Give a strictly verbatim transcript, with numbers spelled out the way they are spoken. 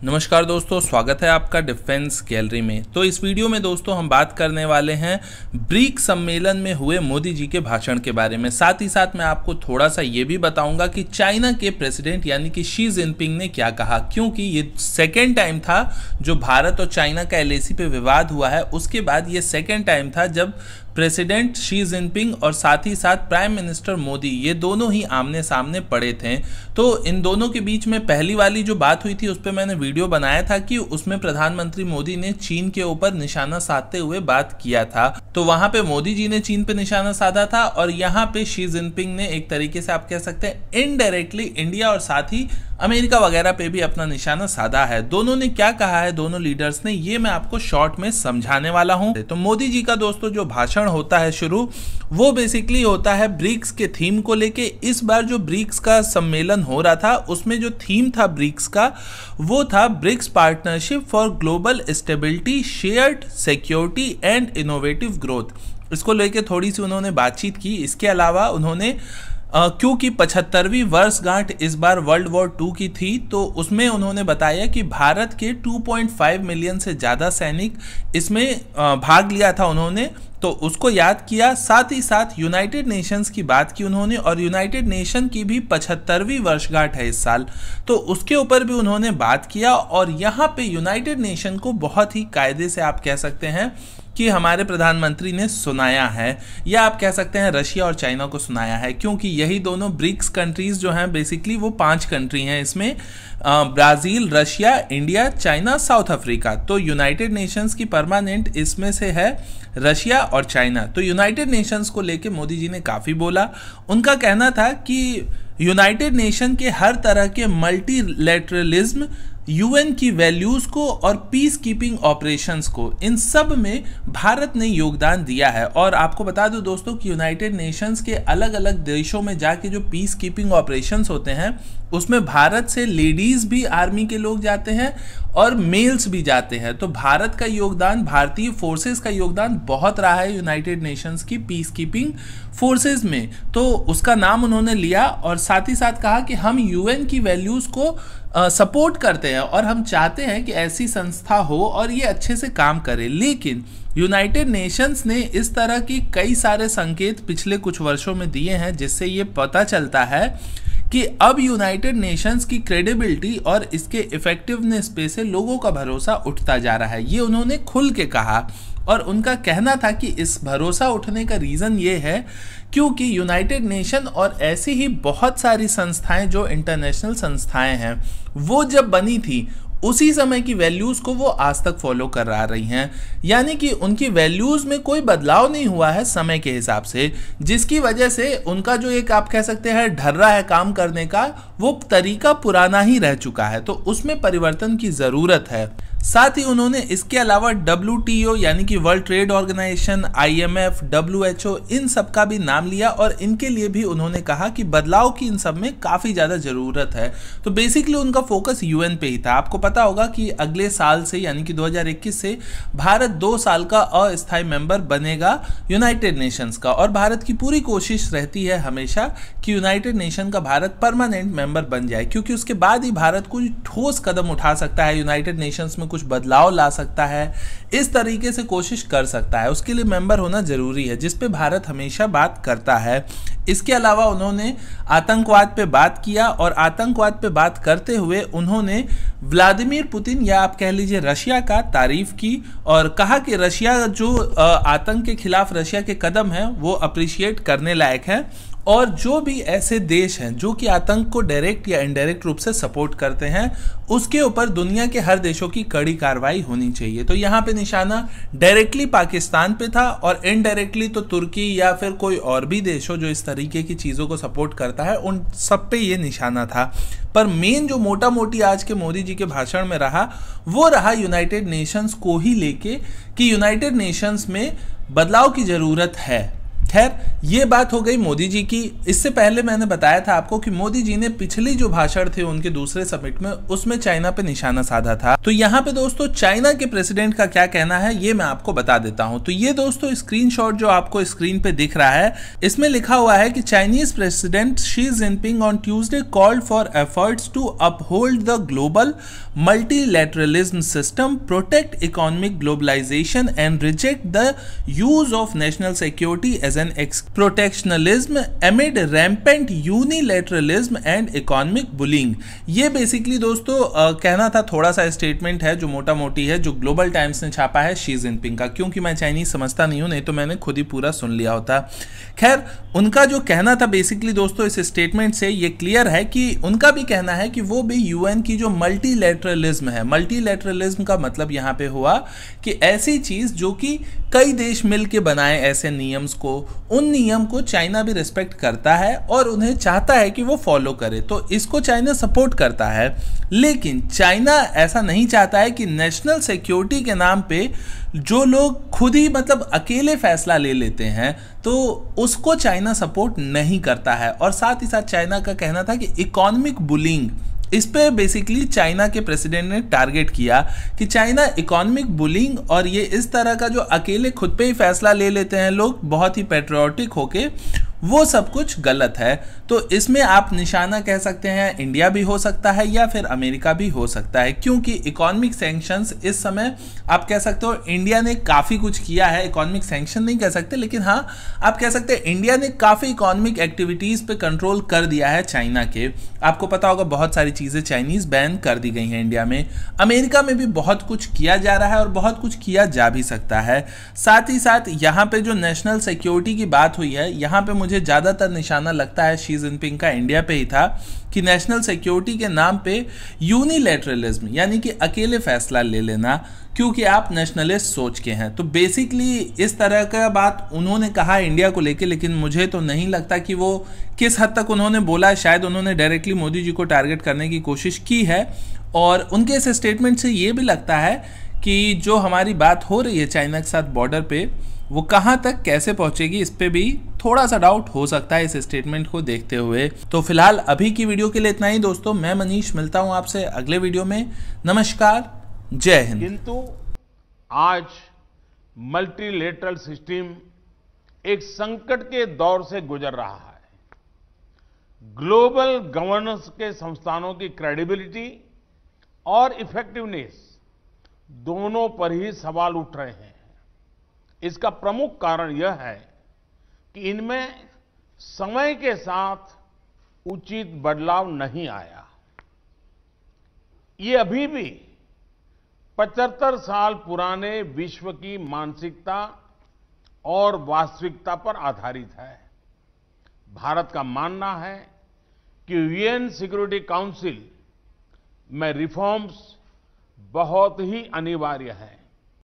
नमस्कार दोस्तों, स्वागत है आपका डिफेंस गैलरी में। तो इस वीडियो में दोस्तों हम बात करने वाले हैं ब्रिक्स सम्मेलन में हुए मोदी जी के भाषण के बारे में। साथ ही साथ मैं आपको थोड़ा सा ये भी बताऊंगा कि चाइना के प्रेसिडेंट यानी कि शी जिनपिंग ने क्या कहा, क्योंकि ये सेकेंड टाइम था जो भारत और चाइना का एल ए सी पे विवाद हुआ है। उसके बाद ये सेकेंड टाइम था जब प्रेसिडेंट शी जिनपिंग और साथ ही साथ प्राइम मिनिस्टर मोदी ये दोनों ही आमने सामने पड़े थे। तो इन दोनों के बीच में पहली वाली जो बात हुई थी उस पर मैंने वीडियो बनाया था कि उसमें प्रधानमंत्री मोदी ने चीन के ऊपर निशाना साधते हुए बात किया था। तो वहां पे मोदी जी ने चीन पे निशाना साधा था और यहाँ पे शी जिनपिंग ने एक तरीके से आप कह सकते हैं इनडायरेक्टली इंडिया और साथ ही अमेरिका वगैरह पे भी अपना निशाना साधा है। दोनों ने क्या कहा है, दोनों लीडर्स ने, ये मैं आपको शॉर्ट में समझाने वाला हूं। तो मोदी जी का दोस्तों जो भाषण होता है शुरू, वो बेसिकली होता है ब्रिक्स के थीम को लेके। इस बार जो ब्रिक्स का सम्मेलन हो रहा था उसमें जो थीम था ब्रिक्स का वो था BRICS partnership for global stability, shared security and innovative growth. इसको लेके थोड़ी सी उन्होंने बातचीत की। इसके अलावा उन्होंने Uh, क्योंकि पचहत्तरवीं वर्षगांठ इस बार वर्ल्ड वॉर टू की थी, तो उसमें उन्होंने बताया कि भारत के दो पॉइंट पाँच मिलियन से ज़्यादा सैनिक इसमें uh, भाग लिया था उन्होंने, तो उसको याद किया। साथ ही साथ यूनाइटेड नेशंस की बात की उन्होंने, और यूनाइटेड नेशन की भी पचहत्तरवीं वर्षगांठ है इस साल, तो उसके ऊपर भी उन्होंने बात किया। और यहाँ पे यूनाइटेड नेशन को बहुत ही कायदे से आप कह सकते हैं कि हमारे प्रधानमंत्री ने सुनाया है, या आप कह सकते हैं रशिया और चाइना को सुनाया है, क्योंकि यही दोनों ब्रिक्स कंट्रीज जो हैं बेसिकली वो पांच कंट्री हैं इसमें, Brazil, Russia, India, China, South Africa. तो यूनाइटेड नेशंस की परमानेंट इसमें से है रशिया और चाइना। तो यूनाइटेड नेशंस को लेके मोदी जी ने काफ़ी बोला। उनका कहना था कि यूनाइटेड नेशन के हर तरह के मल्टीलैटरलिज्म, यूएन की वैल्यूज़ को और पीस कीपिंग ऑपरेशंस को, इन सब में भारत ने योगदान दिया है। और आपको बता दूं दोस्तों कि यूनाइटेड नेशंस के अलग अलग देशों में जाके जो पीस कीपिंग ऑपरेशंस होते हैं उसमें भारत से लेडीज़ भी आर्मी के लोग जाते हैं और मेल्स भी जाते हैं। तो भारत का योगदान, भारतीय फोर्सेस का योगदान बहुत रहा है यूनाइटेड नेशंस की पीस कीपिंग फोर्सेस में। तो उसका नाम उन्होंने लिया और साथ ही साथ कहा कि हम यूएन की वैल्यूज़ को सपोर्ट करते हैं और हम चाहते हैं कि ऐसी संस्था हो और ये अच्छे से काम करे। लेकिन यूनाइटेड नेशंस ने इस तरह की कई सारे संकेत पिछले कुछ वर्षों में दिए हैं जिससे ये पता चलता है कि अब यूनाइटेड नेशंस की क्रेडिबिलिटी और इसके इफेक्टिवनेस पे से लोगों का भरोसा उठता जा रहा है। ये उन्होंने खुल के कहा और उनका कहना था कि इस भरोसा उठने का रीज़न ये है क्योंकि यूनाइटेड नेशन और ऐसी ही बहुत सारी संस्थाएं जो इंटरनेशनल संस्थाएं हैं वो जब बनी थी उसी समय की वैल्यूज़ को वो आज तक फॉलो कर आ रही हैं। यानी कि उनकी वैल्यूज़ में कोई बदलाव नहीं हुआ है समय के हिसाब से, जिसकी वजह से उनका जो एक आप कह सकते हैं ढर्रा है काम करने का, वो तरीका पुराना ही रह चुका है। तो उसमें परिवर्तन की ज़रूरत है। साथ ही उन्होंने इसके अलावा डब्ल्यू टी ओ यानी कि World Trade Organization, I M F, W H O, इन सब का भी नाम लिया और इनके लिए भी उन्होंने कहा कि बदलाव की इन सब में काफ़ी ज़्यादा ज़रूरत है। तो बेसिकली उनका फोकस यूएन पे ही था। आपको पता होगा कि अगले साल से यानी कि दो हज़ार इक्कीस से भारत दो साल का अस्थायी मेंबर बनेगा यूनाइटेड नेशंस का, और भारत की पूरी कोशिश रहती है हमेशा कि यूनाइटेड नेशन का भारत परमानेंट मेंबर बन जाए, क्योंकि उसके बाद ही भारत कोई ठोस कदम उठा सकता है, यूनाइटेड नेशंस में कुछ बदलाव ला सकता है, इस तरीके से कोशिश कर सकता है। उसके लिए मेंबर होना जरूरी है, जिस पे भारत हमेशा बात करता है। इसके अलावा उन्होंने आतंकवाद पे बात किया और आतंकवाद पे बात करते हुए उन्होंने व्लादिमीर पुतिन या आप कह लीजिए रशिया का तारीफ की और कहा कि रशिया जो आतंक के खिलाफ रशिया के कदम हैं वो अप्रिशिएट करने लायक है, और जो भी ऐसे देश हैं जो कि आतंक को डायरेक्ट या इनडायरेक्ट रूप से सपोर्ट करते हैं उसके ऊपर दुनिया के हर देशों की कड़ी कार्रवाई होनी चाहिए। तो यहाँ पे निशाना डायरेक्टली पाकिस्तान पे था और इनडायरेक्टली तो तुर्की या फिर कोई और भी देश हो जो इस तरीके की चीज़ों को सपोर्ट करता है, उन सब पे ये निशाना था। पर मेन जो मोटा मोटी आज के मोदी जी के भाषण में रहा वो रहा यूनाइटेड नेशंस को ही लेके कि यूनाइटेड नेशंस में बदलाव की ज़रूरत है। खैर, ये बात हो गई मोदी जी की। इससे पहले मैंने बताया था आपको कि मोदी जी ने पिछली जो भाषण थे उनके दूसरे समिट में उसमें चाइना पे निशाना साधा था। तो यहाँ पे दोस्तों चाइना के प्रेसिडेंट का क्या कहना है ये मैं आपको बता देता हूँ। तो ये दोस्तों स्क्रीनशॉट जो आपको स्क्रीन पे दिख रहा है इसमें लिखा हुआ है कि Chinese president Xi Jinping on Tuesday called for efforts to uphold the global multilateralism system, protect economic globalization and reject the use of national security as an protectionism amid rampant unilateralism and economic bullying। ये basically दोस्तों आ, कहना था, थोड़ा सा statement है जो मोटा मोटी है, जो ग्लोबल टाइम्स ने छापा है शी जिनपिंग का। क्योंकि मैं चाइनीज समझता नहीं हूं, नहीं तो मैंने खुद ही पूरा सुन लिया होता। खैर, उनका जो कहना था बेसिकली दोस्तों इस स्टेटमेंट से ये क्लियर है कि उनका भी कहना है कि वो भी यूएन की जो मल्टीलैटरलिज्म है, मल्टीलैटरलिज्म का मतलब यहां पे हुआ कि ऐसी चीज जो कि कई देश मिलके बनाए ऐसे नियम्स को, उन नियम को चाइना भी रिस्पेक्ट करता है और उन्हें चाहता है कि वो फॉलो करे, तो इसको चाइना सपोर्ट करता है। लेकिन चाइना ऐसा नहीं चाहता है कि नेशनल सिक्योरिटी के नाम पे जो लोग खुद ही मतलब अकेले फैसला ले लेते हैं, तो उसको चाइना सपोर्ट नहीं करता है। और साथ ही साथ चाइना का कहना था कि इकोनॉमिक बुलिंग, इस पे बेसिकली चाइना के प्रेसिडेंट ने टारगेट किया कि चाइना इकोनॉमिक बुलिंग और ये इस तरह का जो अकेले खुद पे ही फैसला ले लेते हैं लोग बहुत ही पैट्रियोटिक होके, वो सब कुछ गलत है। तो इसमें आप निशाना कह सकते हैं इंडिया भी हो सकता है या फिर अमेरिका भी हो सकता है, क्योंकि इकोनॉमिक सैंक्शंस इस समय आप कह सकते हो इंडिया ने काफ़ी कुछ किया है। इकोनॉमिक सैंक्शन नहीं कह सकते, लेकिन हाँ आप कह सकते हैं इंडिया ने काफ़ी इकोनॉमिक एक्टिविटीज़ पे कंट्रोल कर दिया है चाइना के। आपको पता होगा बहुत सारी चीज़ें चाइनीज़ बैन कर दी गई हैं इंडिया में। अमेरिका में भी बहुत कुछ किया जा रहा है और बहुत कुछ किया जा भी सकता है। साथ ही साथ यहाँ पे जो नेशनल सिक्योरिटी की बात हुई है, यहाँ पे मुझे ज़्यादातर निशाना लगता है शी जिनपिंग का इंडिया पे ही था कि नेशनल सिक्योरिटी के नाम पे यूनिलैटरलिज्म यानी कि अकेले फैसला ले लेना, क्योंकि आप नेशनलिस्ट सोच के हैं। तो बेसिकली इस तरह का बात उन्होंने कहा इंडिया को लेके, लेकिन मुझे तो नहीं लगता कि वो किस हद तक उन्होंने बोला है। शायद उन्होंने डायरेक्टली मोदी जी को टारगेट करने की कोशिश की है। और उनके इस स्टेटमेंट से ये भी लगता है कि जो हमारी बात हो रही है चाइना के साथ बॉर्डर पे, वो कहाँ तक कैसे पहुंचेगी, इस पे भी थोड़ा सा डाउट हो सकता है इस स्टेटमेंट को देखते हुए। तो फिलहाल अभी की वीडियो के लिए इतना ही दोस्तों। मैं मनीष मिलता हूं आपसे अगले वीडियो में। नमस्कार, जय हिंद। किंतु आज मल्टीलेटरल सिस्टम एक संकट के दौर से गुजर रहा है। ग्लोबल गवर्नेंस के संस्थानों की क्रेडिबिलिटी और इफेक्टिवनेस दोनों पर ही सवाल उठ रहे हैं। इसका प्रमुख कारण यह है कि इनमें समय के साथ उचित बदलाव नहीं आया। ये अभी भी पचहत्तर साल पुराने विश्व की मानसिकता और वास्तविकता पर आधारित है। भारत का मानना है कि यूएन सिक्योरिटी काउंसिल में रिफॉर्म्स बहुत ही अनिवार्य है।